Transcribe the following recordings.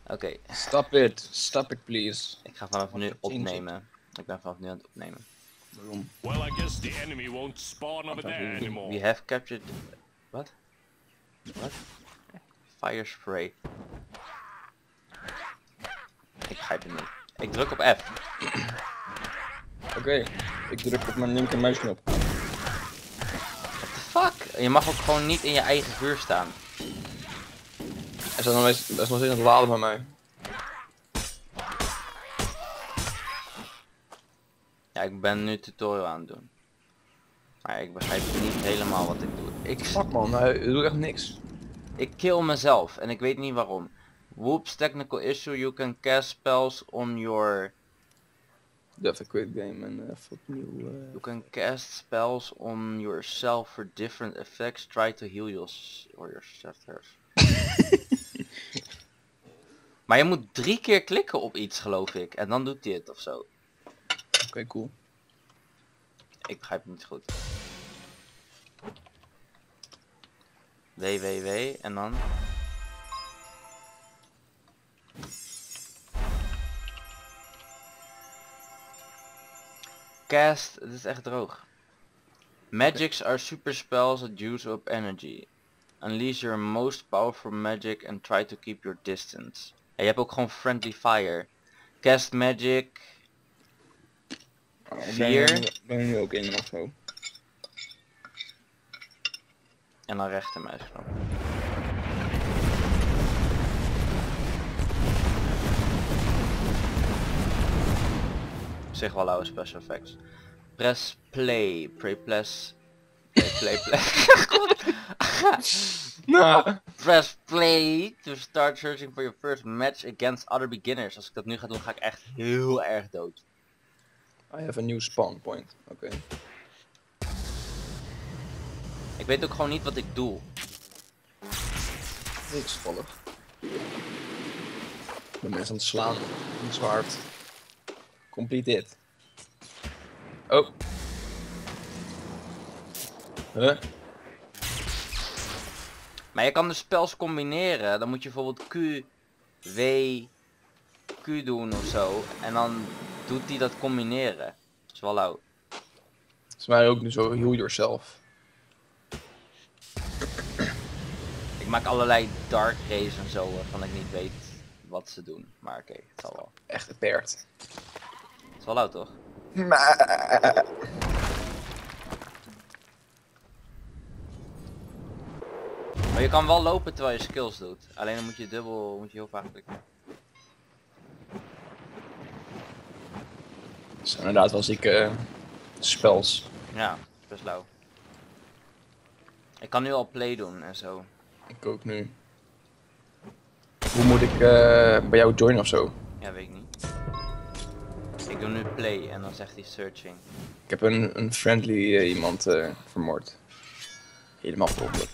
Oké. Stop it please. Ik ga vanaf nu opnemen. Ik ben vanaf nu aan het opnemen. Waarom? Well, I guess the enemy won't spawn over there anymore. We have captured... Wat? Wat? Fire spray. Ik begrijp het niet. Ik druk op F. Oké, ik druk op mijn linker muisknop. What the fuck? Je mag ook gewoon niet in je eigen vuur staan. Hij staat nog steeds aan het laden bij mij. Ja, ik ben nu tutorial aan het doen. Maar ik begrijp niet helemaal wat ik doe. Fuck man, hij doet echt niks. Ik kill mezelf en ik weet niet waarom. Whoops, technical issue, you can cast spells on your... Even quit game en even opnieuw. You can cast spells on yourself for different effects. Try to heal yourself. Maar je moet 3 keer klikken op iets, geloof ik. En dan doet hij het ofzo. Oké, cool. Ik begrijp het niet goed. www en dan... Cast, het is echt droog. Magics are super spells that use up energy. Unleash your most powerful magic and try to keep your distance. En je hebt ook gewoon friendly fire. Cast magic. 4. Ben je nu ook in of zo? En dan rechtermuisknop. Zeg wel oude special effects. Press play. Play. Nou. Press play to start searching for your first match against other beginners. Als ik dat nu ga doen, ga ik echt heel erg dood. I have a new spawn point. Oké. Ik weet ook gewoon niet wat ik doe. Niks toevallig. Ik ben mensen aan het slaan. Niet zo hard. Complete it. Oh. Huh? Maar je kan de spels combineren. Dan moet je bijvoorbeeld Q, W, Q doen ofzo. En dan doet hij dat combineren. Dat is wel lauw. Het is mij ook nu zo heal yourself. Ik maak allerlei dark rays en zo waarvan ik niet weet wat ze doen. Maar oké, het zal wel. Echt beperkt. Het is wel lauw toch? Maar... Maar je kan wel lopen terwijl je skills doet. Alleen dan moet je heel vaak klikken. Het zijn inderdaad wel zieke spels. Ja, dat is best lauw. Ik kan nu al play doen en zo. Ik ook nu. Hoe moet ik bij jou joinen of zo? Ja, weet ik niet. Ik doe nu play en dan zegt hij searching. Ik heb een friendly iemand vermoord. Helemaal volgelijk.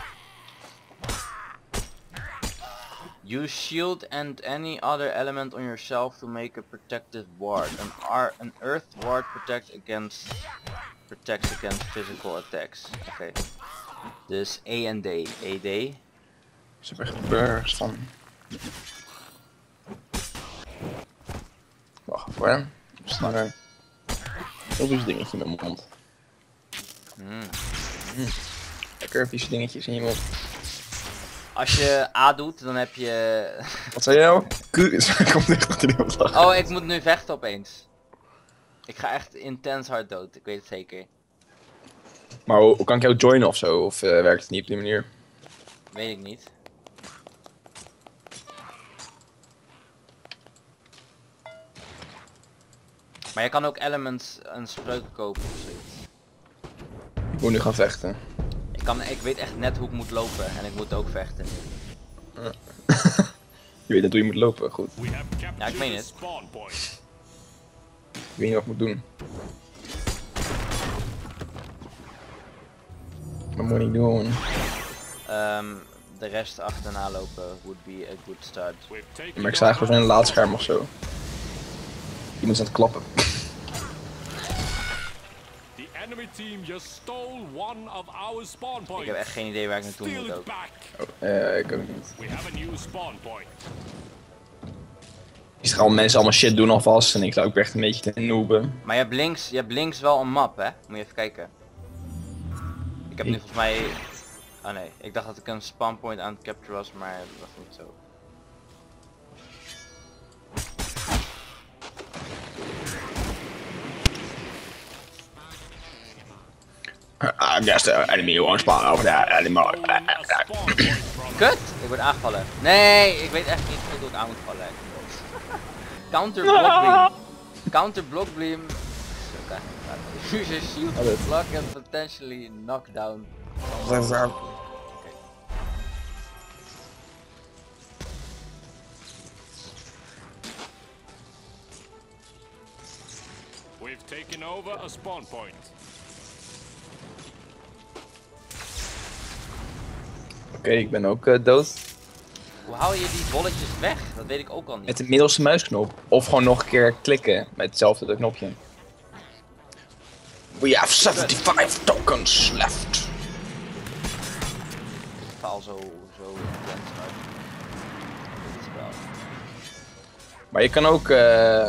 Use shield and any other element on yourself to make a protective ward. An earth ward protects against physical attacks. Oké. Dus E en D. ED. Ze hebben echt burst van. Wacht even hè. Sneller. Heel vies dingetje met mijn mond. Lekker vieze dingetjes in je mond. Als je A doet, dan heb je... Wat zei je nou? Komt echt dat er iemand lacht. Oh, ik moet nu vechten opeens. Ik ga echt intens hard dood, ik weet het zeker. Maar hoe kan ik jou joinen of zo? Of werkt het niet op die manier? Weet ik niet. Maar je kan ook elements en spreuken kopen of zoiets. Ik moet nu gaan vechten. Ik weet echt net hoe ik moet lopen en ik moet ook vechten nu. Je weet net hoe je moet lopen, goed. We have captured Ja, ik meen the het. spawn point. Ik weet niet wat ik moet doen. Wat moet ik doen? De rest achterna lopen would be a good start. We've taken Ja, maar ik sta eigenlijk in een laadscherm of zo. Iemand is aan het klappen. The enemy team just stole one of our spawn Ik points. heb echt geen idee waar ik naartoe Steal moet it ook. back. Ik ook niet. We have a new spawn point. Ik zag al mensen allemaal shit doen alvast en ik loop echt een beetje te nooben. Maar je hebt links wel een map, hè? Moet je even kijken. Ik heb nu volgens mij... Oh nee, ik dacht dat ik een spawnpoint aan het capture was, maar dat was niet zo. I guess the enemy won't spawn over there anymore. Stolen a spawn point from Kut! Ik word aangevallen. Nee, ik weet echt niet goed hoe ik aan moet vallen. Counter block beam. Counter block beam. Use a shield to block and potentially knock down. We've taken over a spawn point. Oké, ik ben ook dood. Hoe hou je die bolletjes weg? Dat weet ik ook al niet. Met de middelste muisknop. Of gewoon nog een keer klikken met hetzelfde knopje. We have 75 tokens left. Ik faal zo intens uit. Dit spel. Maar je kan ook...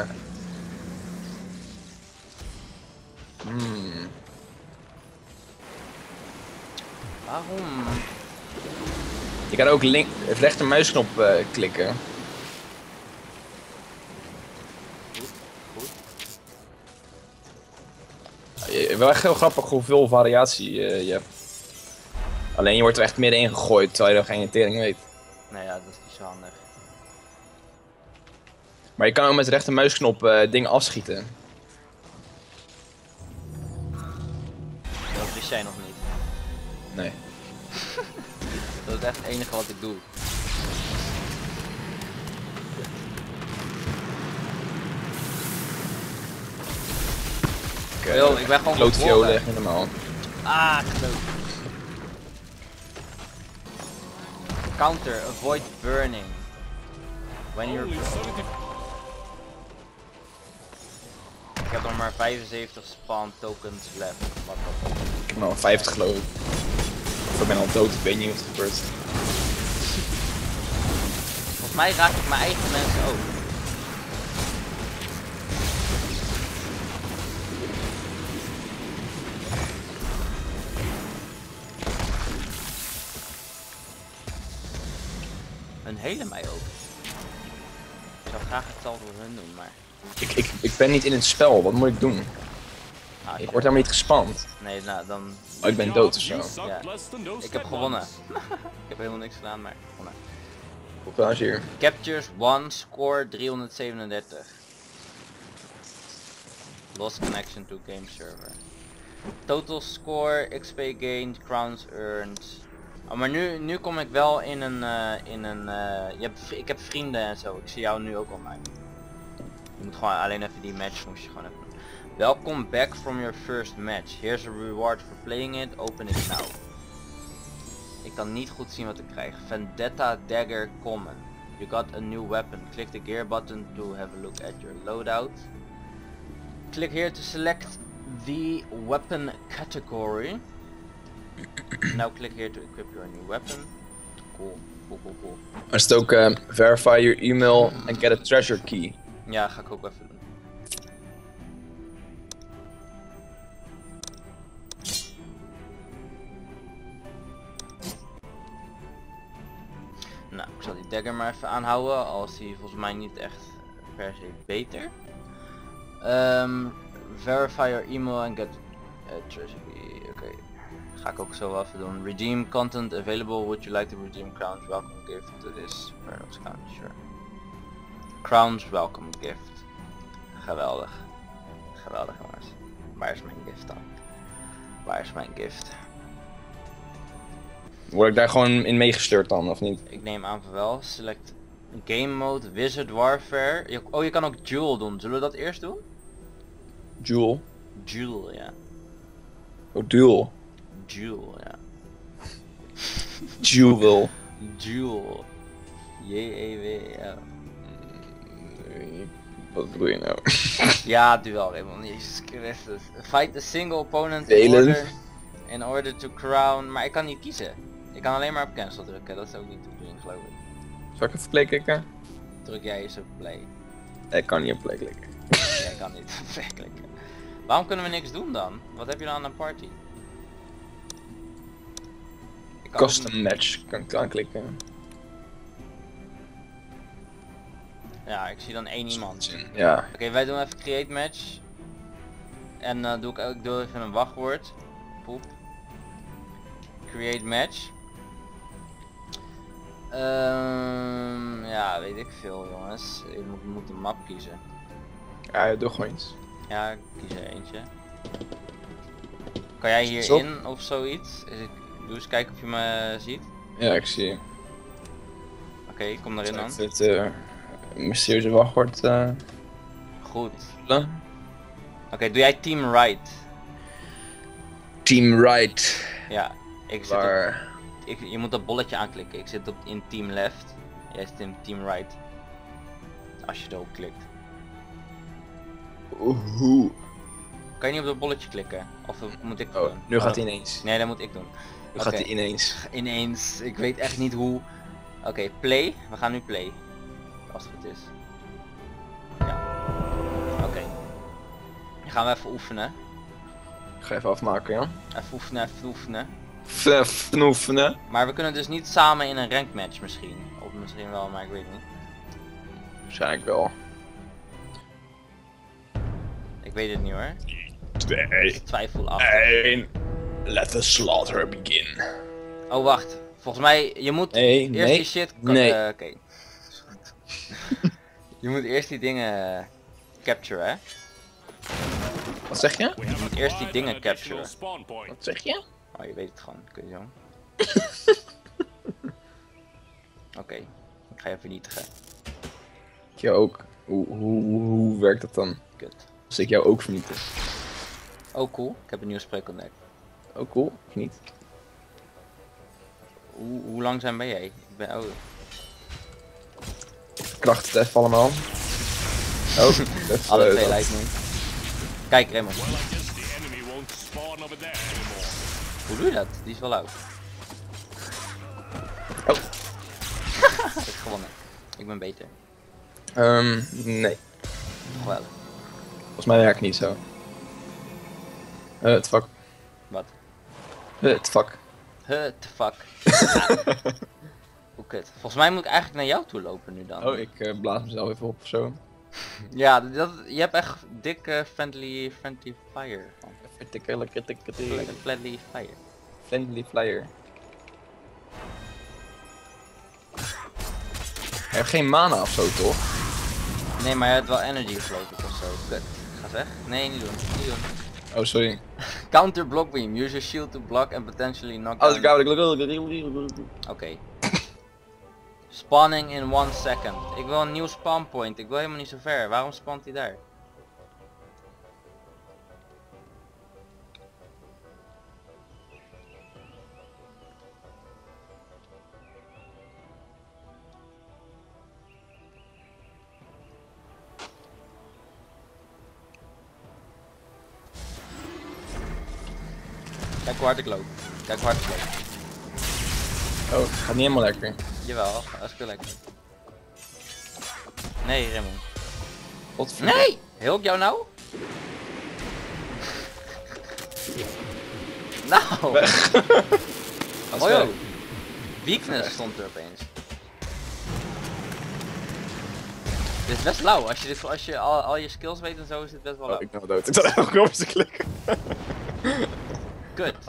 Waarom? Je kan ook het rechter muisknop klikken. Goed. Wel echt heel grappig hoeveel variatie je hebt. Alleen je wordt er echt middenin gegooid terwijl je er geen tering weet. Nou ja, dat is niet zo handig. Maar je kan ook met de rechter muisknop dingen afschieten. Dat wist jij nog niet. Nee. Dat is echt het enige wat ik doe. Wil, ik ben gewoon Klootviolen, geboren. echt niet normaal. Ah, geloof. Counter, avoid burning. When you're... Only 70. Ik heb nog maar 75 spawn tokens left. Wat dan? Ik heb nog 50 geloof ik. Of ik ben al dood, ik weet niet wat er gebeurt. Volgens mij raak ik mijn eigen mensen ook. Hun helen mij ook. Ik zou graag hetzelfde voor hun doen, maar... Ik ben niet in het spel, wat moet ik doen? Ah, Ik word helemaal niet gespamd. Nee, nou dan... Oh, ik ben dood of zo. You suck Ja. less than those Ik heb deadlines. gewonnen. Ik heb helemaal niks gedaan, maar gewonnen. Hoeveel is hier? Captures 1, score 337. Lost connection to game server. Total score, XP gained, crowns earned. Oh, maar nu kom ik wel in een, ik heb vrienden en zo. Ik zie jou nu ook online. Je moet gewoon alleen even die match moest je gewoon even doen. Welcome back from your first match. Here's a reward for playing it. Open it now. Ik kan niet goed zien wat ik krijg. Vendetta Dagger Common. You got a new weapon. Click the gear button to have a look at your loadout. Click here to select the weapon category. Now click here to equip your new weapon. Cool. Cool. Er staat ook verify your email and get a treasure key. Ja, ga ik ook even doen. Nou, ik zal die dagger maar even aanhouden, al is die volgens mij niet echt per se beter. Verify your email and get a treasure key. Oké, ga ik ook zo wel even doen. Redeem content available. Would you like to redeem crowns welcome gift to this Paradox account? Sure. Crowns welcome gift. Geweldig. Geweldig jongens. Waar is mijn gift dan? Waar is mijn gift? Word ik daar gewoon in meegesleurd dan, of niet? Ik neem aan van wel. Select game mode, wizard warfare. Je kan ook duel doen. Zullen we dat eerst doen? Jewel. Duel, ja. Oh, duel. Duel, ja. Jewel. Duel. J-E-W-L. Wat bedoel je nou? Ja, duel, Raymond. Jezus Christus. Fight a single opponent Delen. in order to crown. Maar ik kan niet kiezen. Ik kan alleen maar op cancel drukken. Dat is ook niet de bedoeling, geloof ik. Zal ik even play klikken? Druk jij eens op play. Ik kan niet op play klikken. Jij kan niet klikken. Waarom kunnen we niks doen dan? Wat heb je dan aan een party? Ik kan ook Custom match kan ik aanklikken. Ja, ik zie dan één iemand. Ja. Oké, wij doen even create match. En doe ik ook even een wachtwoord. Poep. Create match. Ja, weet ik veel jongens. Ik moet een map kiezen. Ja, doe gewoon iets. Ja, ik kies er eentje. Kan jij Zo. hierin of zoiets? Doe eens kijken of je me ziet. Ja, ik zie je. Oké, kom erin dan. Het mysterieuze wachtwoord. Goed. Oké, doe jij team right? Team right. Ja, ik zit op, Waar? je moet dat bolletje aanklikken. Ik zit in team left. Jij zit in team right. Als je erop klikt. Hoe? Kan je niet op dat bolletje klikken? Of moet ik het Oh, doen? nu gaat dat- hij ineens. Nee, dat moet ik doen. Nu gaat Oké. hij ineens. Ineens, ik weet echt niet hoe. Oké, play. We gaan nu play. Als het goed is. Ja. Oké. Dan gaan we even oefenen. Ik ga even afmaken, ja. Even oefenen, even oefenen. Fnoefenen. Maar we kunnen dus niet samen in een rank match misschien. Of misschien wel, maar ik weet niet. Waarschijnlijk wel. Ik weet het niet hoor. 2, Twijfelachtig. 1. Let the slaughter begin. Oh wacht. Volgens mij, je moet Nee, eerst nee, die shit... nee. Oké. Je moet eerst die dingen capturen hè. Wat zeg je? We have moet eerst die acquired dingen an additional capturen. spawn point. Wat zeg je? Oh, je weet het gewoon. Kun je zo. Oké. Ik ga je vernietigen. Ik jou ook. Hoe werkt dat dan? Kut. Als ik jou ook vernietig? Oh cool. Ik heb een nieuwe spreek ontdekt. Oh cool, of niet? Hoe langzaam ben jij? Ik ben... Oh. Krachten even allemaal. Oh, Alle twee lijkt me. Kijk Raymond. Well, I guess the enemy won't spawn over there anymore. Hoe doe je dat? Die is wel oud. Oh. Ik heb gewonnen. Ik ben beter. Nee. Toch wel. Volgens mij werkt het niet zo. Het fuck. Wat? Het fuck. The fuck. Hoe kut. Volgens mij moet ik eigenlijk naar jou toe lopen nu dan. Oh, ik blaas mezelf even op of zo. Ja, je hebt echt dikke friendly fire. Van. Friendly fire. Friendly flyer. Je hebt geen mana of zo, toch? Nee, maar je hebt wel energy geloof ik of zo. Kut. Ga weg. Nee, niet doen. Niet doen. Oh, sorry. Counter block beam. Use your shield to block and potentially knock Als ik down. Oké. Spawning in 1 second. Ik wil een nieuw spawn point. Ik wil helemaal niet zo ver. Waarom spawnt hij daar? Kijk hoe hard ik loop. Kijk hoe hard ik loop. Oh, het gaat niet helemaal lekker. Jawel, dat is wel lekker. Nee, Raymond. Wat Nee! Help jou nou? Nou! Oh joh. Weakness stond er opeens. Dit is best lauw. Als je al je skills weet en zo is dit best wel Oh, lauw. ik ben wel dood. Ik zat echt nog knopjes te klikken. Kut.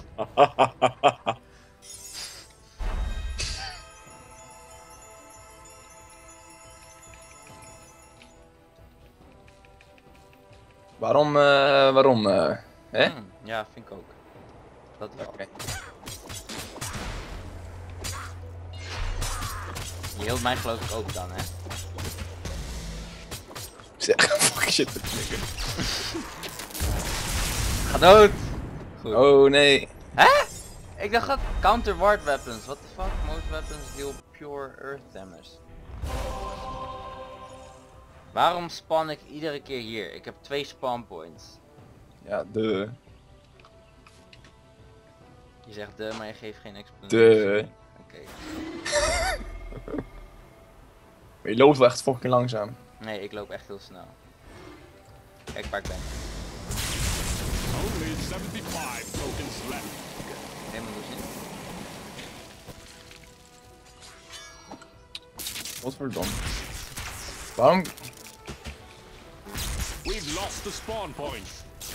Waarom, hè? Ja, vind ik ook. Dat wel. Oké. Je hield mij geloof ik ook dan, hè? Zeg, fuck shit te klikken. Ga dood! Goed. Oh nee. Hè? Ik dacht dat counter ward weapons. What the fuck? Most weapons deal pure earth damage. Waarom spawn ik iedere keer hier? Ik heb 2 spawn points. Ja, Je zegt maar je geeft geen explanatie. Oké. Maar je loopt wel echt fucking langzaam. Nee, ik loop echt heel snel. Kijk waar ik ben. Only 75 tokens left. Helemaal doorzien. Wat voor dom. Waarom? We've lost the spawn point.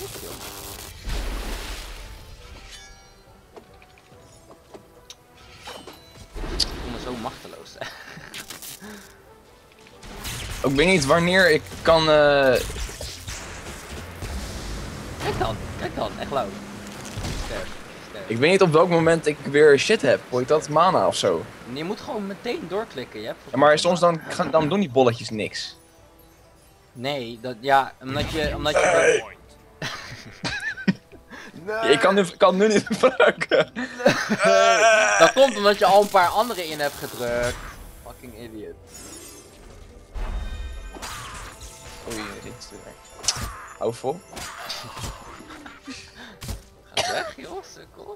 Ik voel me zo machteloos. Ik weet niet wanneer ik kan... Kijk dan, echt lauw. Sterk, sterk. Ik weet niet op welk moment ik weer shit heb. Hoor je dat? Mana of zo. Je moet gewoon meteen doorklikken, je hebt Ja, maar soms dan doen die bolletjes niks. Nee, ja, omdat je... Point. Ja, ik kan het nu niet gebruiken. Dat komt omdat je al een paar andere in hebt gedrukt. Fucking idiot. Oei, dit is weg. Hou vol. Ga weg joh, sukkel.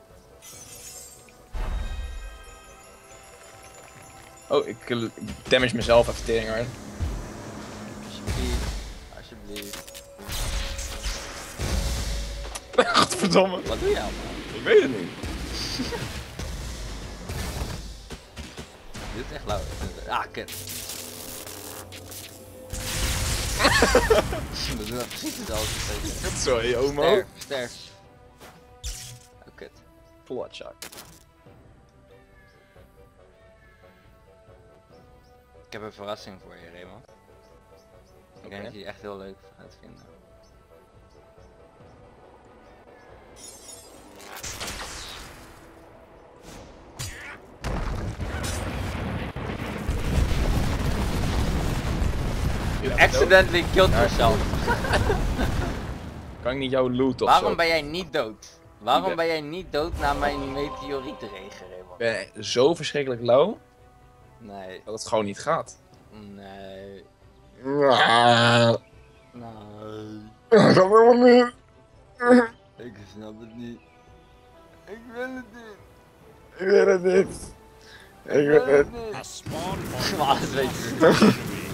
Oh, ik damage mezelf even tering hard. Alsjeblieft, alsjeblieft. Godverdomme. Wat doe je allemaal? Ik weet het niet. Dit is echt lauw. Ah, kut. We doen dat precies hetzelfde. Sorry, homo. Sterf, sterf. Oh, kut. Bloodshot. Ik heb een verrassing voor je, Raymond. Ik denk dat je die echt heel leuk gaat vinden. You accidentally killed yourself. Kan ik niet jouw loot of Waarom zo? ben jij niet dood? Waarom ben- ben jij niet dood na mijn meteorietenregen, Raymond? Ik ben zo verschrikkelijk low Nee, dat het gewoon niet gaat. nee, Nee. nee. Dat wil niet. Ik snap het niet. Ik wil het niet. Ik weet het niet. Ik weet het niet. A spawn point. Maar alles weet je. Enemy.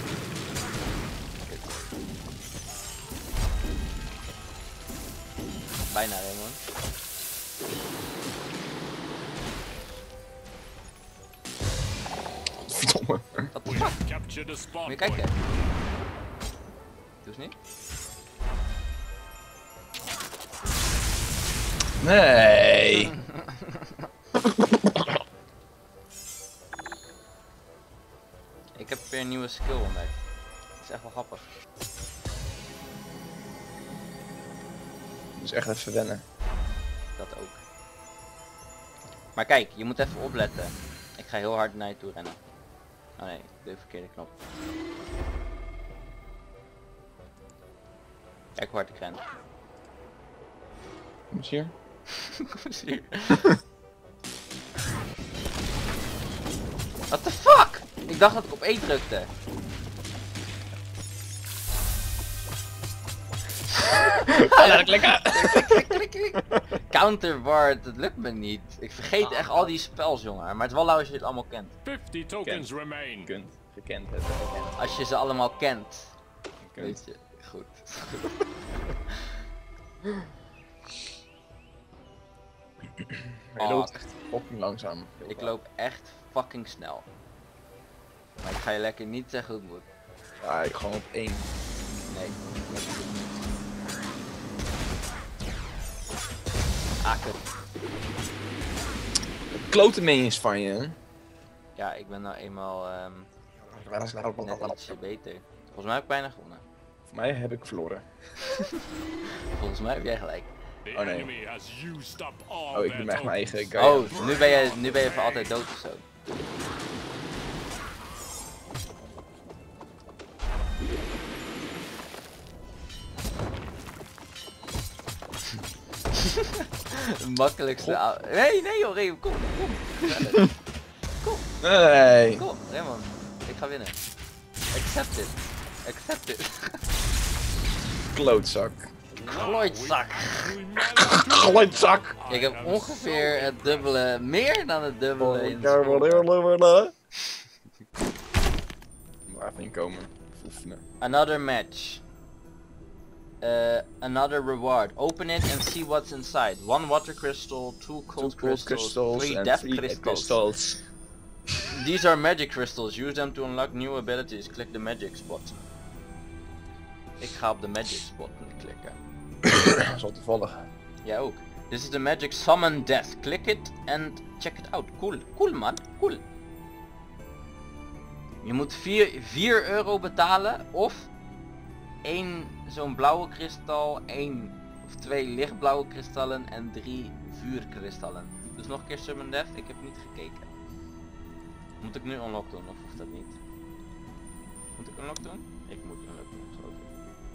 Bijna, Raymond. Verdomme. Wat de We fuck? have captured a Moet spawn je point. kijken. Doe eens niet. Nee. Ik heb weer een nieuwe skill ontdekt. Dat is echt wel grappig. Dus echt even wennen. Dat ook. Maar kijk, je moet even opletten. Ik ga heel hard naar je toe rennen. Oh nee, ik doe de verkeerde knop. Kijk hoe hard ik ren. Kom eens hier. Kom eens hier. What the fuck? Ik dacht dat ik op E drukte. Klikken. Klik, klik, klik. Counterward, dat lukt me niet. Ik vergeet echt al die spels, jongen. Maar het is wel lauw als je het allemaal kent. 50 tokens remain. Kunt. Gekend het. Gekend. Als je ze allemaal kent. Kunt. Weet je, goed. Maar je loopt echt fucking langzaam. Ik loop echt fucking snel. Maar ik ga je lekker niet zeggen hoe het moet. Ja, ik gewoon op 1. Nee. Ah, kut. Klote minions van je. Hè? Ja, ik ben nou eenmaal net ietsje beter. Volgens mij heb ik bijna gewonnen. Voor mij heb ik verloren. Volgens mij heb jij gelijk. The Oh, nee. enemy has used up all Oh, ik their ben echt mijn tokens. eigen guy. Oh, nu ben je voor altijd dood of zo. De makkelijkste. Nee joh, Raymond, kom. Nee. Kom, Raymond. Ik ga winnen. Accept it. Accept it. Klootzak. Glooidzak. We managed to Klootzak. Ik heb ongeveer het dubbele, meer dan het dubbele in Waar sport. even in komen. oefenen. Another match. Another reward. Open it and see what's inside. 1 water crystal, 2 cold crystals, 3 and death 3 crystals. These are magic crystals. Use them to unlock new abilities. Click the magic spot. Ik ga op de magic spot klikken. Dat is wel toevallig. Jij ook. This is the magic summon death. Click it and check it out. Cool. Cool man. Cool. Je moet 4 euro betalen of 1 zo'n blauwe kristal, 1 of 2 lichtblauwe kristallen en 3 vuurkristallen. Dus nog een keer summon death. Ik heb niet gekeken. Moet ik nu unlock doen of hoeft dat niet? Moet ik unlock doen? Ik moet unlock doen, geloof ik.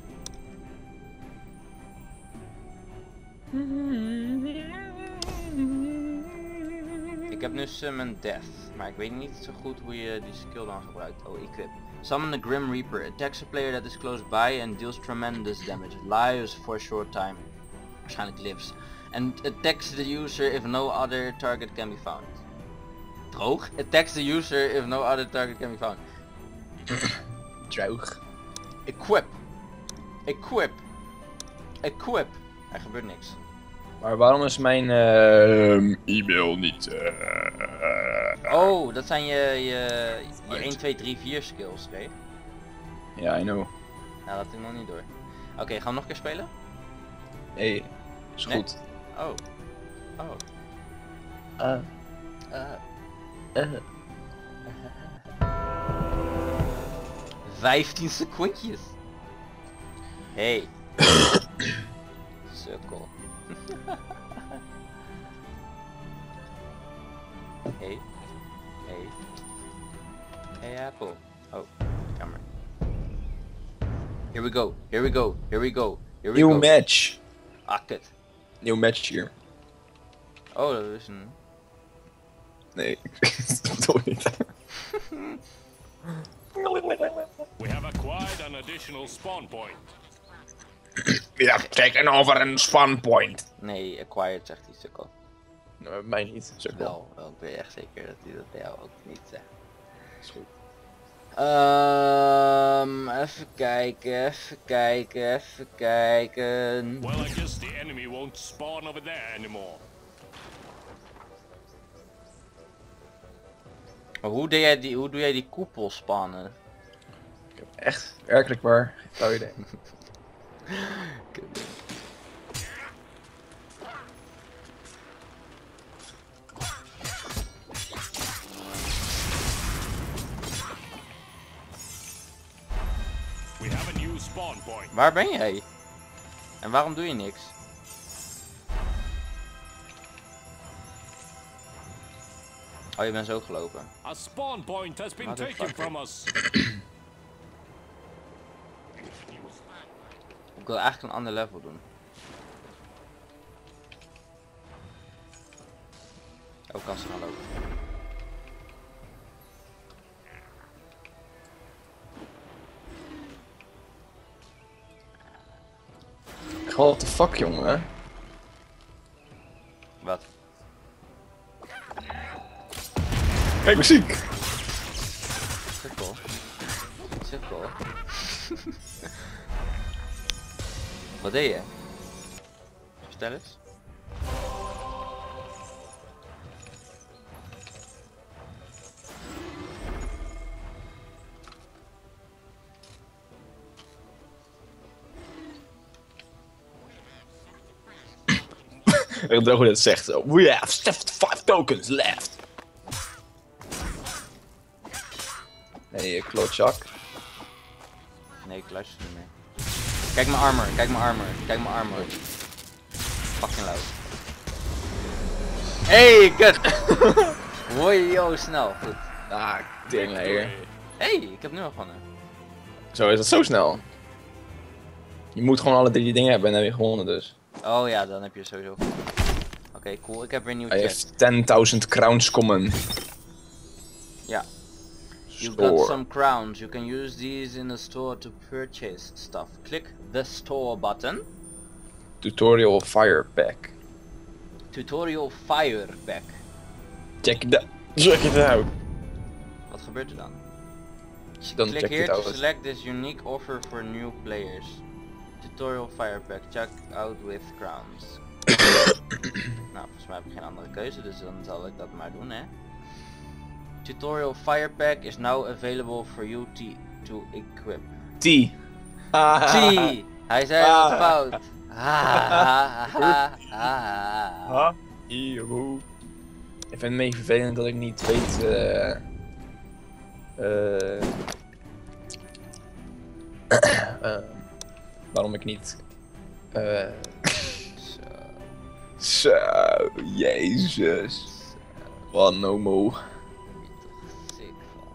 Ik heb nu Summon Death, maar ik weet niet zo goed hoe je die skill dan gebruikt. Oh, equip. Summon the Grim Reaper. Attacks a player that is close by and deals tremendous damage. Lives for a short time. Waarschijnlijk lives. And attacks the user if no other target can be found. Droog? Attacks the user if no other target can be found. Droog. Equip. Equip. Equip. Er gebeurt niks. Maar waarom is mijn e-mail niet... Oh, dat zijn je 1, 2, 3, 4 skills, oké? Ja, I know. Nou, dat is nog niet door. Oké, gaan we nog een keer spelen? Nee, is Nee? goed. Oh. Oh. 15 secondjes. Hey. Sukkel. Hey. Hey. Hey Apple. Oh, camera. Here we go. Here we go. Here we go. Here we Nieuw go. match. Ah, kut. Nieuw match hier. Oh, dat is een... Nee, dat doe ik niet. We have acquired an additional spawn point. Ja, kijk over een spawn point. Nee, acquired zegt die sukkel. Nou, mij niet, zo wel. Wel, ik weet echt zeker dat hij dat bij jou ook niet zegt. Is goed. Even kijken, even kijken, even kijken. Well, I guess the enemy won't spawn over there anymore. Hoe doe jij die koepel spannen? Ik heb echt, werkelijk waar, geen flauw idee. We have a new spawn point. Waar ben jij? En waarom doe je niks? Oh, je bent zo gelopen. A spawn point has been taken Motherfucker. from us. Ik wil eigenlijk een ander level doen. Ook als ze gaan lopen. What the fuck, jongen? Wat? Kijk, muziek! Sukkel. Sukkel. Wat deed je? Vertel eens. Ik weet hoe dat zegt. We have 75 tokens left. Nee, klootzak. Nee, ik luister niet meer. Kijk mijn armor, kijk mijn armor, kijk mijn armor. Fucking loud. Hey, kut! Hoi, yo, snel. Goed. Ah, teringleier. Hey, ik heb nu al gewonnen. Zo is dat zo snel. Je moet gewoon alle 3 dingen hebben en dan heb je gewonnen dus. Oh ja, dan heb je sowieso gewonnen. Oké, cool. Ik heb weer een nieuwe Hij chest. heeft 10.000 crowns common. Ja. You got Store. some crowns. You can use these in the store to purchase stuff. Click the store button. Tutorial fire pack. Tutorial fire pack. Check it out. Wat gebeurt er dan? Dan Click check je here het to uit. select this unique offer for new players. Tutorial Fire Pack, check out with crowns. Nou, volgens mij heb ik geen andere keuze, dus dan zal ik dat maar doen, hè. Tutorial Fire Pack is now available for you to equip. T. Hij zei het fout. Ik vind het mee vervelend dat ik niet weet waarom ik niet zo, jezus. Wat een homo. Sick van.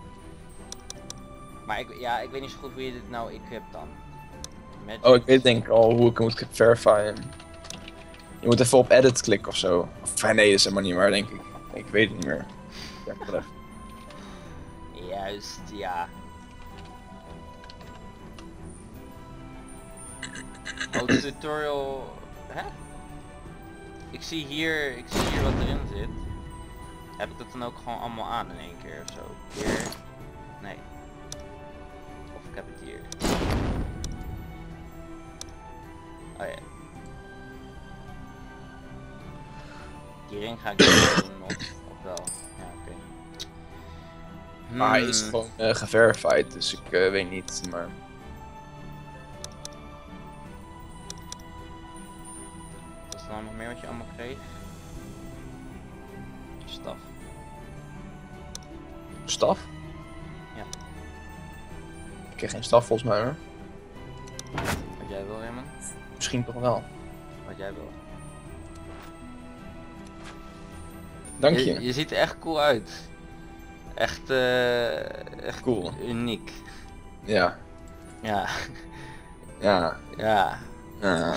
Maar ik weet niet zo goed hoe je dit nou equipt dan. Magic. Oh, ik weet denk ik al hoe ik moet verifyen. Je moet even op edit klikken of zo. Of nee, dat is helemaal niet waar, denk ik. Ik weet het niet meer. Ja, wel even. Juist, ja. Oh, tutorial... Hè? Ik zie hier wat erin zit. Heb ik dat dan ook gewoon allemaal aan in één keer of zo? Hier? Nee. Of ik heb het hier. Oh ja. Die ring ga ik niet doen nog. Of wel? Ja, oké. Maar hij is gewoon geverified, dus ik weet niet, maar... Wat is er nou nog meer wat je allemaal kreeg? Staf. Staf? Ja. Ik kreeg geen staf volgens mij hoor. Wat jij wil, Raymond? Misschien toch wel. Wat jij wil. Dank je. Je ziet er echt cool uit. Echt Cool. uniek. Ja. Ja. Ja. Ja. Ja.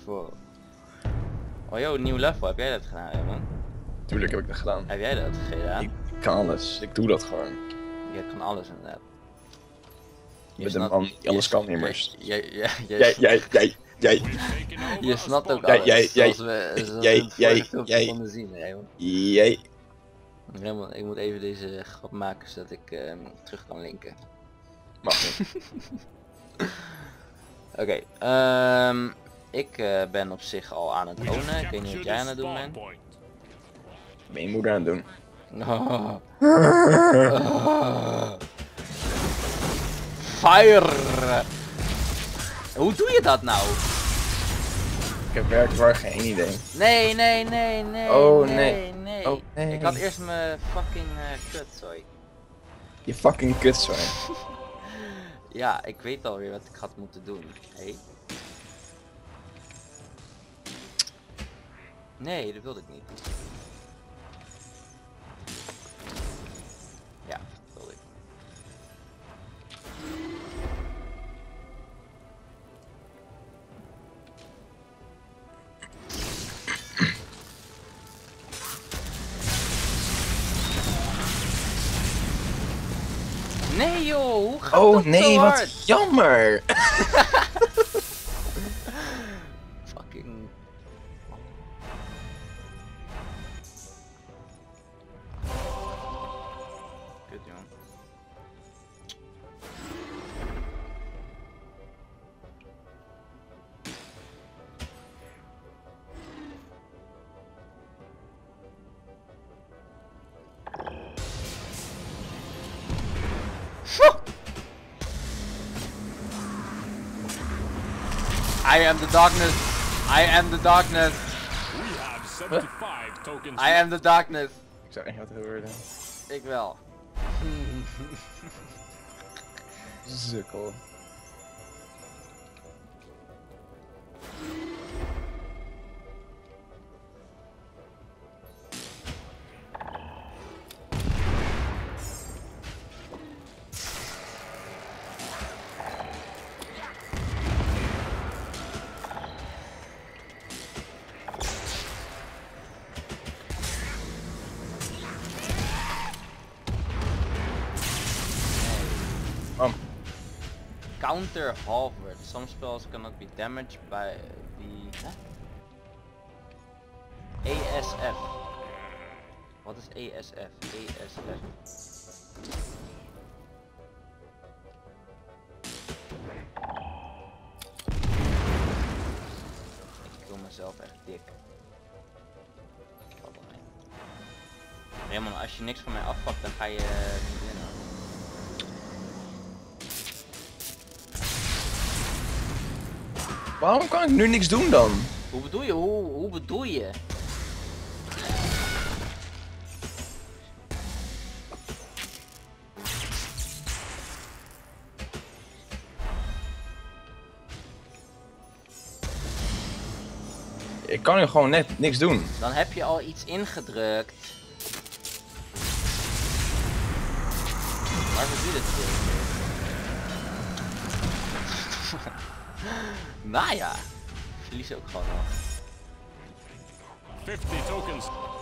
Oh joh, nieuw level. Heb jij dat gedaan, Raymond? Tuurlijk heb ik dat gedaan. Heb jij dat gedaan? Ik kan alles. Ik doe dat gewoon. Je hebt gewoon alles inderdaad. Met een man die alles kan immers. Jij We've taken over je a snapt ook spot. alles. Zoals we in het vorige filmpje jij. konden zien, Raymond. Jij. Raymond, ik moet even deze grap maken zodat ik terug kan linken. Mag niet. Oké, ik ben op zich al aan het We have ownen. Ik weet niet wat jij aan captured het doen the spawn bent. point. Ben je moeder aan het doen? Fire! Hoe doe je dat nou? Ik heb werkelijk geen idee. Nee. Oh, nee. Oh, nee. Ik had eerst mijn fucking kutzooi. Je fucking kutzooi. Ja, ik weet alweer wat ik had moeten doen. Hey. Nee, dat wilde ik niet. Ja, dat wilde ik. Nee joh, hoe gaat Oh dat nee, zo hard? wat jammer! Fucking... Kut jongen. I am the darkness. I am the darkness. We have 75 tokens. I am the darkness. Ik zou echt wat horen. Ik wel. Sukkel. Counter halved. Some spells cannot be damaged by the... Huh? ASF. Wat is ASF? ASF. mezelf echt dik. Valt wel mee. Raymond, als je niks van mij afpakt, dan ga je niet winnen. Waarom kan ik nu niks doen dan? Hoe bedoel je? Hoe bedoel je? Ik kan nu gewoon net niks doen. Dan heb je al iets ingedrukt. Waarvoor doe je dit? Nou ja, verlies ook gewoon nog. 50 tokens.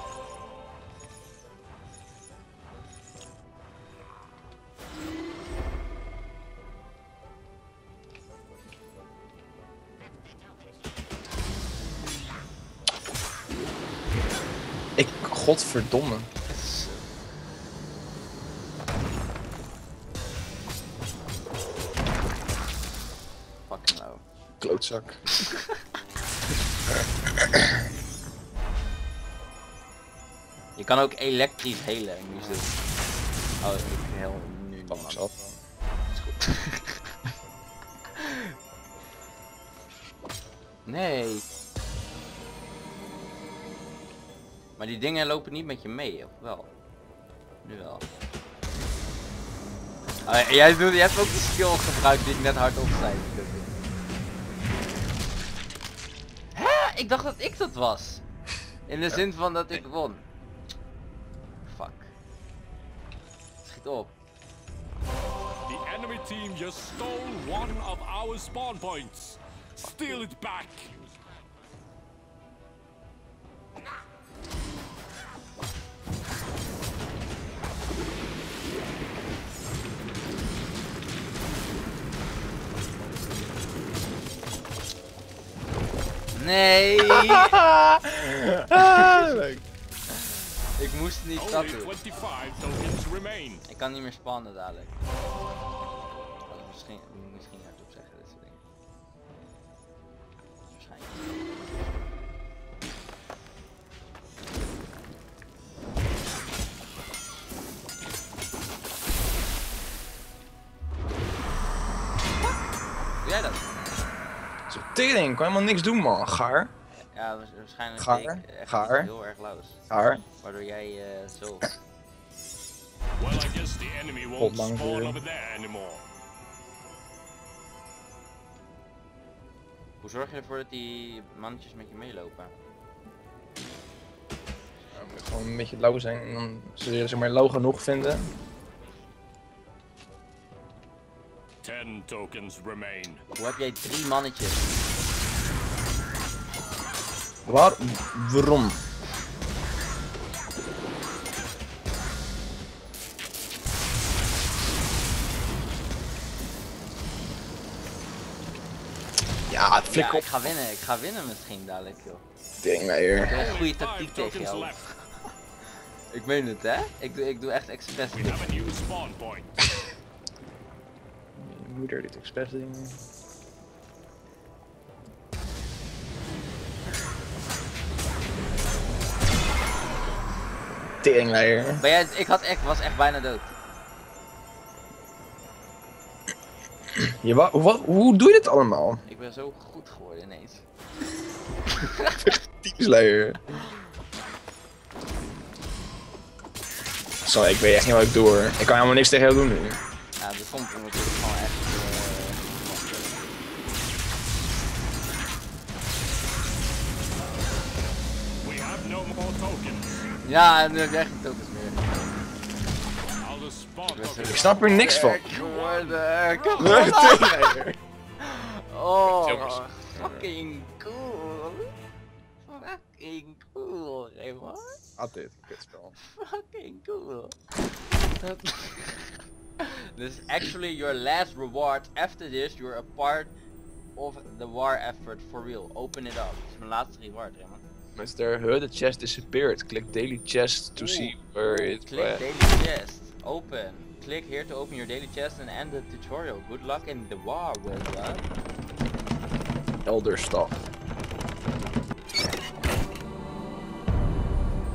Godverdomme. Fucking low. Klootzak. Je kan ook elektrisch helen, moet je doen. Oh, ik heel nu niet. Pas af. Is goed. Nee. Maar die dingen lopen niet met je mee, of wel? Nu wel. Oh, jij hebt ook die skill gebruikt die ik net hardop zei. Hè? Ik dacht dat ik dat was. In de zin van dat ik won. Fuck. Schiet op. The enemy team just stole one of our spawn points. Steal it back. Nee! Leuk. Ik moest niet dat Only doen. 25 tokens remain. Ik kan niet meer spannen dadelijk. Oh, misschien hardop zeggen dit soort dingen. Waarschijnlijk. Doe jij dat? Zo tering, kan helemaal niks doen man. Gaar. Ja, waarschijnlijk Gaar, deed ik echt gaar. iets heel erg lauws. Gaar. Waardoor jij zo... Well, I guess the enemy won't Godlang spawn weer. over there anymore. Hoe zorg je ervoor dat die mannetjes met je meelopen? Ja, moet gewoon een beetje lauw zijn en dan zul je zeg maar lauw genoeg vinden. 10 tokens remain. Hoe heb jij 3 mannetjes? Waarom? Ja, het flik Ja, op. ik ga winnen misschien dadelijk joh. Teringleier. Ik heb een goede 5 tactiek tegen tokens jou. left. Ik meen het hè? Ik doe echt expres We dit. have a new spawn point. Je moeder dit expres ding. Teringleier. Maar jij, was echt bijna dood. Hoe doe je dit allemaal? Ik ben zo goed geworden ineens. Teamslayer. Sorry, ik weet echt niet wat ik doe hoor. Ik kan helemaal niks tegen jou doen nu. Ja, dat komt omdat ik gewoon echt... We have no more tokens. Ja, en nu heb je echt geen tokens meer. All the spawn tokens. Ik snap er niks van. Geworden. Ik heb Teringleier. Oh, fucking cool. Fucking cool, Raymond. Altijd, kutspel. Fucking cool. This is actually your last reward. After this, you're a part of the war effort for real. Open it up. Dit is mijn laatste reward, Raymond. Mr. Her, the chest disappeared. Click daily chest to see where it Click went. daily chest. Open. Click here to open your daily chest and end the tutorial. Good luck in the war, William. Elder stuff.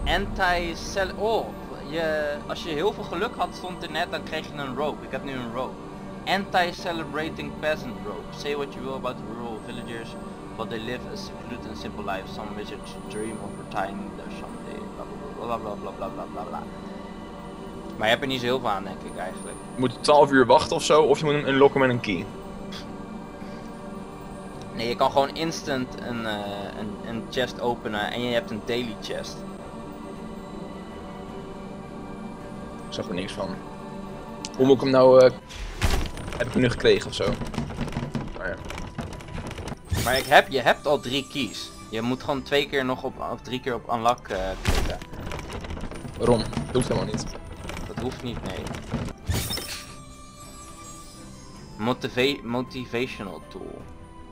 Anti-cell... Oh, als je heel veel geluk had stond er net, dan kreeg je een rope. Ik heb nu een rope. Anti-celebrating peasant rope. Say what you will about the rural villagers, but they live a secluded and simple life. Some wizards dream of retiring there someday. Bla bla bla bla bla bla bla. Maar je hebt er niet zo heel veel aan, denk ik eigenlijk. Je moet 12 uur wachten of zo, of je moet hem unlocken met een key. Nee, je kan gewoon instant een chest openen en je hebt een daily chest. Ik zag er niks van. Hoe moet ik hem nou... heb ik hem nu gekregen of zo? Maar ja. Maar je hebt al 3 keys. Je moet gewoon 2 keer nog of 3 keer op unlock klikken. Waarom? Dat hoeft helemaal niet. Dat hoeft niet, nee. Motivational tool.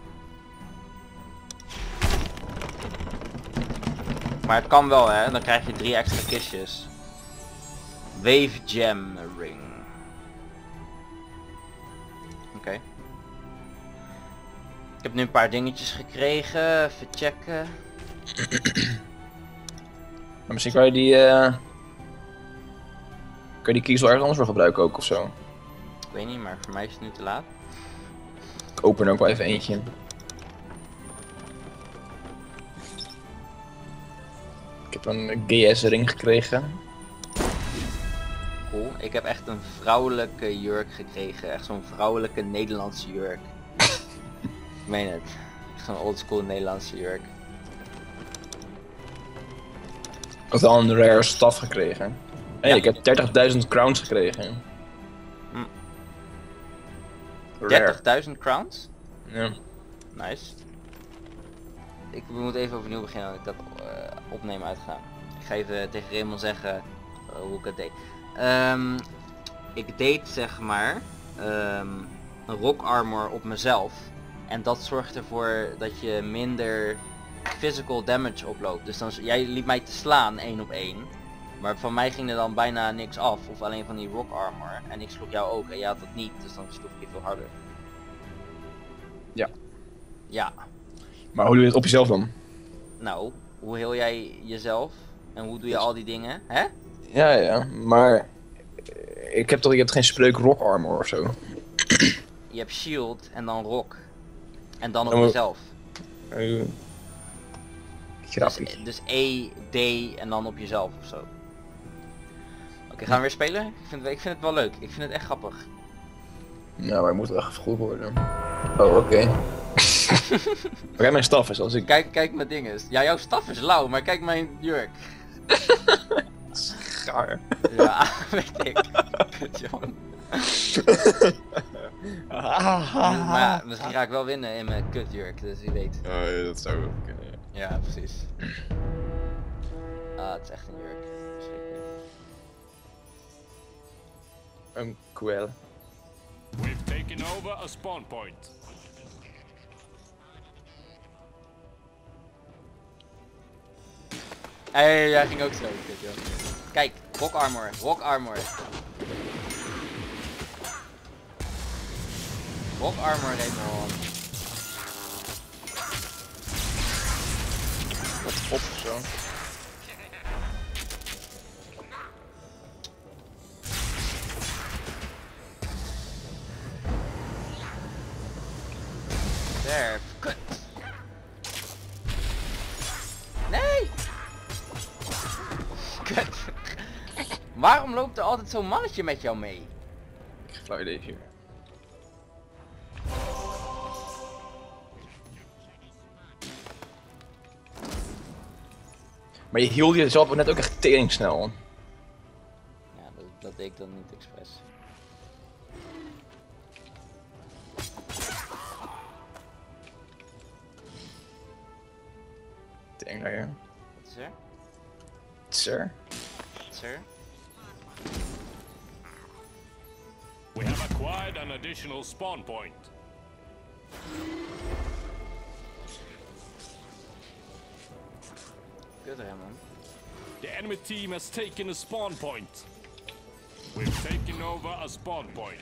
Maar het kan wel, hè, dan krijg je 3 extra kistjes. Wave Gem Ring. Oké. Ik heb nu een paar dingetjes gekregen, even checken. Maar misschien kan je die keys wel ergens anders voor gebruiken ook ofzo. Ik weet niet, maar voor mij is het nu te laat. Ik open er ook wel even eentje. Ik heb een GS ring gekregen. Cool. Ik heb echt een vrouwelijke jurk gekregen. Echt zo'n vrouwelijke Nederlandse jurk. Ik meen het. Echt zo'n oldschool Nederlandse jurk. Ik had al een rare staf gekregen. Hey, Ja. ik heb 30.000 crowns gekregen. Rare. 30.000 crowns? Ja. Nice. We moeten even overnieuw beginnen, want ik dat opnemen uitgaan. Ik ga even tegen Raymond zeggen hoe ik het deed. Ik deed zeg maar een rock armor op mezelf. En dat zorgt ervoor dat je minder physical damage oploopt. Dus dan, jij liep mij te slaan 1 op 1. Maar van mij ging er dan bijna niks af. Of alleen van die rock armor. En ik sloeg jou ook en jij had dat niet. Dus dan sloeg je veel harder. Ja. Ja. Maar hoe doe je het op jezelf dan? Nou, hoe heel jij jezelf? En hoe doe je al die dingen? Hè? Ja, maar... je hebt geen spreuk rock armor ofzo. Je hebt shield en dan rock. En dan op Dan moet- jezelf. Grappig. Dus E, D en dan op jezelf ofzo. Oké, gaan we weer spelen? Ik vind het wel leuk. Ik vind het echt grappig. Nou, maar ik moet wel echt goed worden. Oh, oké. Kijk, mijn staf is als ik... Kijk mijn dingen. Ja, jouw staf is lauw, maar kijk mijn jurk. Gaar. Ja, weet ik. Kut, John. Maar ja, misschien ga ik wel winnen in mijn kutjurk, dus wie weet. Oh, ja, dat zou wel kunnen, ja. Ja, precies. Ah, het is echt een jurk. Verschrikkelijk. Een kwel. We've taken over a spawn point. Hey, jij ging ook zo. Kut, joh. Kijk, rock armor, rock armor. Rock armor, Raymond. Wat op of zo. There, kut. Nee! Kut. Waarom loopt er altijd zo'n mannetje met jou mee? Ik ga flauw idee hier. Maar je hield jezelf net ook echt tering snel. Ja, dat deed ik dan niet expres. Tering daar, ja. Wat is er? Sir. Wat is er? We have acquired an additional spawn point. Kut, Raymond. The enemy team has taken a spawn point. We've taken over a spawn point.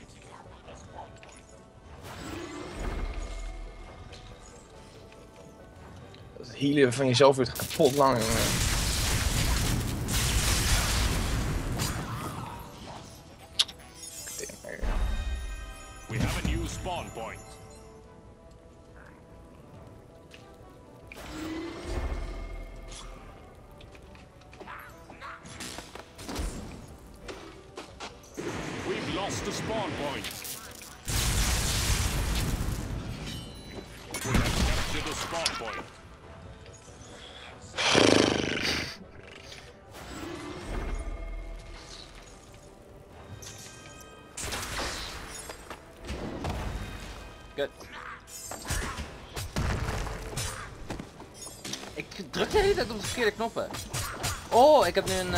Het healen van jezelf wordt kapot lang, jongen. We have a new spawn point. We've lost the spawn point. We have captured the spawn point. Kut. Ik druk de hele tijd op de verkeerde knoppen. Oh, ik heb nu een...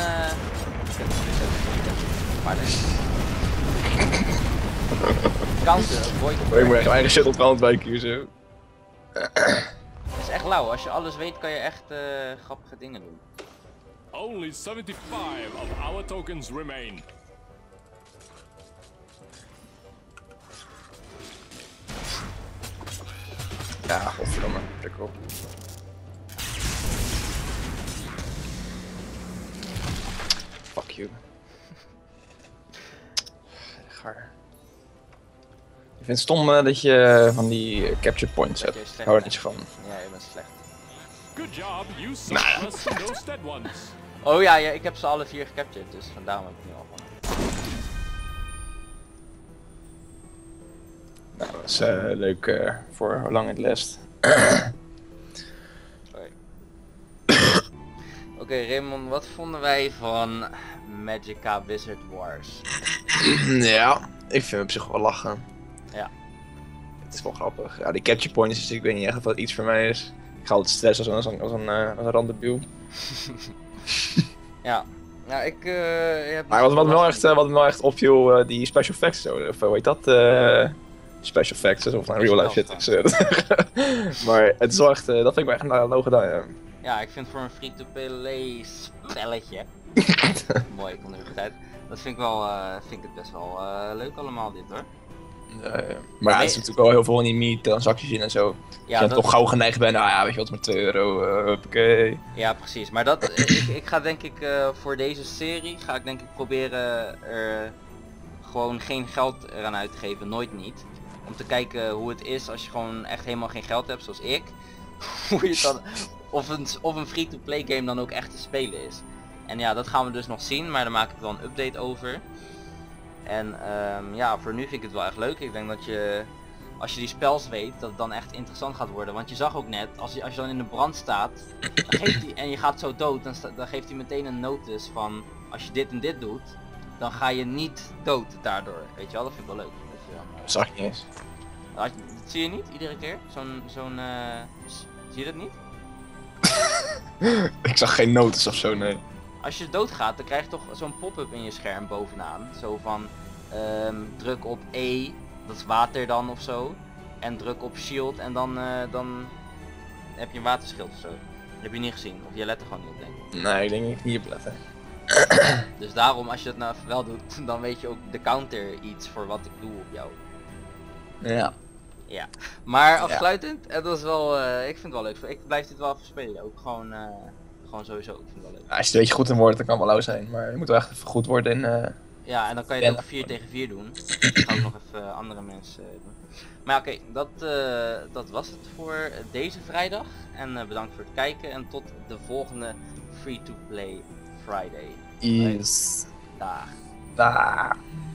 Maar counter, avoid. Ik moet echt mijn eigen shit op de hand wijken hier zo. Het is echt lauw. Als je alles weet kan je echt grappige dingen doen. Only 75 of our tokens remain. Ja, godverdomme. Druk op. Fuck you. Gaar. Ik vind het stom dat je van die capture points hebt. je Ik slecht hou er bent. niet zo van. Ja, je bent slecht. Good job, you suppressed those dead ones. Oh ja, ik heb ze alle 4 gecaptured, dus vandaar heb ik nu al van. Nou, dat is leuk voor hoe lang het lest. Sorry. Oké, Raymond, wat vonden wij van Magicka Wizard Wars? Ja, ik vind het op zich wel lachen. Ja. Het is wel grappig. Ja, die capture points is, ik weet niet echt of dat iets voor mij is. Ik ga altijd stressen als een randebiel. Ja. Ja, ik heb Maar wat me wel echt opviel, die special effects zo, of hoe heet dat? Special effects, of nou real life shit is. Maar het is wel echt, dat vind ik wel echt nou gedaan, ja. Ja, ik vind voor een free-to-play spelletje. Mooi, ik kon er goed uit. Dat vind ik wel, vind ik het best wel leuk allemaal dit hoor. Maar ja, er zit natuurlijk wel heel veel van die meat-transacties in en zo. Ja, Als je toch gauw geneigd bent, nou ja, weet je wat, met €2, hoppakee. Ja, precies. Maar dat, ik ga denk ik voor deze serie, ga ik denk ik proberen er gewoon geen geld eraan uit te geven, nooit niet. Om te kijken hoe het is als je gewoon echt helemaal geen geld hebt, zoals ik. Hoe je het dan, of een free-to-play game dan ook echt te spelen is. En ja, dat gaan we dus nog zien, maar daar maak ik wel een update over. En ja, voor nu vind ik het wel echt leuk. Ik denk dat je, als je die spels weet, dat het dan echt interessant gaat worden. Want je zag ook net, als je dan in de brand staat, dan geeft hij, en je gaat zo dood, dan geeft hij meteen een notice van, als je dit en dit doet, dan ga je niet dood daardoor. Weet je wel, dat vind ik wel leuk. Dat je dan, Dat zag ik niet eens. dat zie je niet, iedere keer? Zie je dat niet? Ik zag geen notice of zo, nee. Als je doodgaat, dan krijg je toch zo'n pop-up in je scherm bovenaan. Zo van, druk op E, dat is water dan of zo. En druk op shield en dan heb je een waterschild of zo. Dat heb je niet gezien, of je let er gewoon niet op denk ik. Nee, ik denk niet hier opletten. Dus daarom, als je dat nou wel doet, dan weet je ook de counter iets voor wat ik doe op jou. Ja. Ja, maar afsluitend, het was wel, ik vind het wel leuk. Ik blijf dit wel even spelen, ook gewoon sowieso, ik vind het wel leuk. Ja, als je er een beetje goed in wordt, dan kan het wel lauw zijn. Maar je moet wel echt even goed worden in... Ja, en dan kan je het ook 4 tegen 4 doen. Ik ga ook nog even andere mensen doen. Maar ja, oké, dat was het voor deze vrijdag. En bedankt voor het kijken en tot de volgende Free to Play Friday. Yes. Dag. Daar.